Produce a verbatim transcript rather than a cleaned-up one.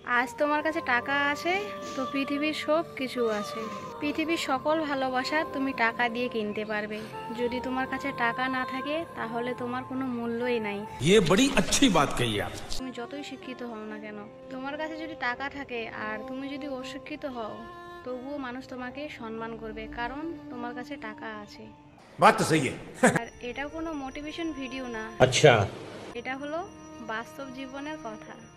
আজ তোমার কাছে টাকা আছে তো পৃথিবীর সব কিছু আছে। পৃথিবীর সকল ভালোবাসা তুমি টাকা দিয়ে কিনতে পারবে। যদি তোমার কাছে টাকা না থাকে তাহলে তোমার কোনো মূল্যই নাই। ये बड़ी अच्छी बात कही आप। তুমি যতই শিক্ষিত হও না কেন, তোমার কাছে যদি টাকা থাকে আর তুমি যদি অশিক্ষিত হও, তবুও মানুষ তোমাকে সম্মান করবে, কারণ তোমার কাছে টাকা আছে। बात तो सही है। আর এটা কোনো মোটিভেশন ভিডিও না, अच्छा। এটা হলো বাস্তব জীবনের কথা।